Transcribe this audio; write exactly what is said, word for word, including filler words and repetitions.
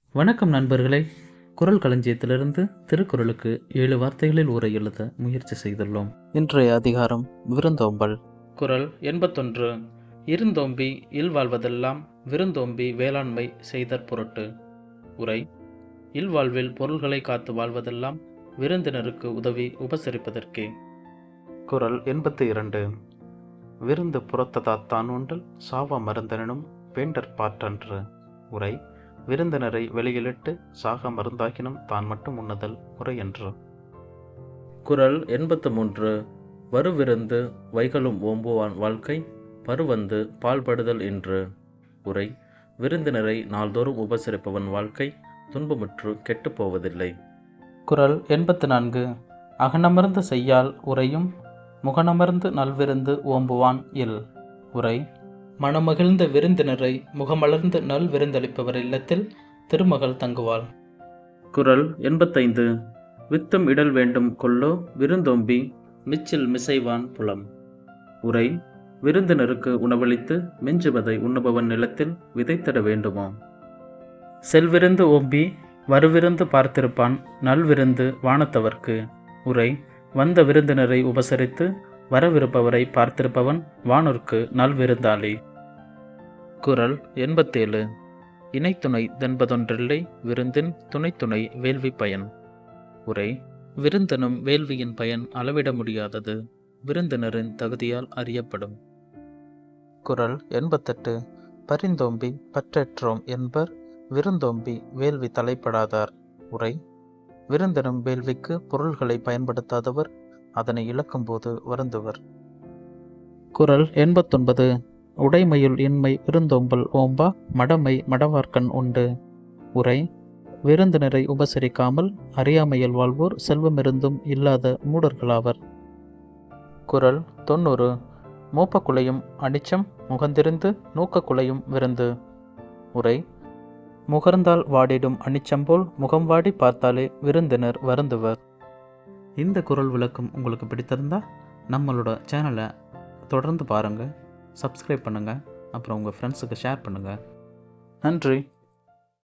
வணக்கம் நண்பர்களே. குறள் களஞ்சியத்திலிருந்து திருக்குறளுக்கு ஏழு வார்த்தைகளில் உரை எழுத முயற்சி செய்துள்ளோம். இன்றைய அதிகாரம் விருந்தோம்பல். குறள் எண்பத்தொன்று. இருந்தோம்பி இல்வாழ்வதெல்லாம் விருந்தோம்பி வேளாண்மை செய்தற் பொருட்டு. உரை: இல்வாழ்வில் பொருள்களை காத்து வாழ்வதெல்லாம் விருந்தினருக்கு உதவி உபசரிப்பதற்கே. குறள் எண்பத்தி இரண்டு. விருந்து புறத்ததாத்தான் உண்டல் சாவா மருந்தெனினும் வேண்டற் பாற்றன்று. உரை: விருந்தினரை வெளியிலிட்டு சாக மருந்தாக்கினும் தான் மட்டும் உண்ணுதல் முறையன்று. குறள் எண்பத்து மூன்று. வருவிருந்து வைகளும் ஓம்புவான் வாழ்க்கை பருவந்து பாழ்படுதல் என்று. உரை: விருந்தினரை நாள்தோறும் உபசரிப்பவன் வாழ்க்கை துன்பமுற்று கெட்டு போவதில்லை. குறள் எண்பத்து நான்கு. அகனமர்ந்து செய்யால் உரையும் முகனமர்ந்து நல்விருந்து ஓம்புவான் இல். உரை: மனமகிழ்ந்த விருந்தினரை முகமலர்ந்து நல் விருந்தளிப்பவர் இல்லத்தில் திருமகள் தங்குவாள். குறள் எண்பத்தைந்து. வித்தும் இடல் வேண்டும் கொல்லோ விருந்தோம்பி மிச்சில் மிசைவான் புலம். உரை: விருந்தினருக்கு உணவளித்து மிஞ்சுவதை உண்ணுபவன் நிலத்தில் விதைத்திட வேண்டுமோ. செல்விருந்து ஓம்பி வருவிருந்து பார்த்திருப்பான் நல்விருந்து வானத்தவர்க்கு. உரை: வந்த விருந்தினரை உபசரித்து வரவிருப்பவரை பார்த்திருப்பவன் வானோர்க்கு நல்விருந்தாளி. குறள் எண்பத்தேழு. இணைத்துணை தென்பதொன்றில்லை விருந்தின் துணைத்துணை வேள்வி பயன். உரை: விருந்தனும் வேள்வியின் பயன் அளவிட முடியாதது விருந்தினரின் தகுதியால் அறியப்படும். குறள் எண்பத்தெட்டு. பரிந்தோம்பி பற்றற்றோம் என்பர் விருந்தோம்பி வேள்வி தலைப்படாதார். உரை: விருந்தினும் வேள்விக்கு பொருள்களை பயன்படுத்தாதவர் அதனை இழக்கும்போது வருந்துவர். குறள் எண்பத்தொன்பது. உடைமையுள் இன்மை விருந்தோம்பல் ஓம்பா மடமை மடவார்க்கண் உண்டு. உரை: விருந்தினரை உபசரிக்காமல் அறியாமையில் வாழ்வோர் செல்வமிருந்தும் இல்லாத மூடர்களாவர். குறள் தொன்னூறு. மூப்ப குலையும் அனிச்சம் முகந்திருந்து நூக்க குலையும் விருந்து. உரை: முகர்ந்தால் வாடிடும் அனிச்சம்போல் முகம் வாடி பார்த்தாலே விருந்தினர் வருந்துவர். இந்த குறள் விளக்கம் உங்களுக்கு பிடித்திருந்தா நம்மளோட சேனலை தொடர்ந்து பாருங்கள், சப்ஸ்கிரைப் பண்ணுங்கள், அப்புறம் உங்கள் ஃப்ரெண்ட்ஸுக்கு ஷேர் பண்ணுங்கள். நன்றி.